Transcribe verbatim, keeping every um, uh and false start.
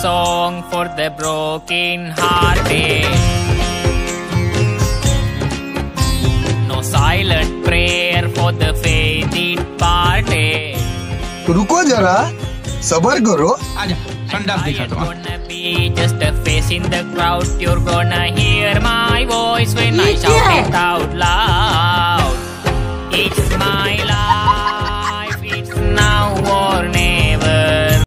song for the broken hearted. No silent prayer for the faith departed. रुको जरा, सबर करो. आजा, संडास दिखा दो. Gonna be just a face in the crowd. You're gonna hear my voice when I shout it out.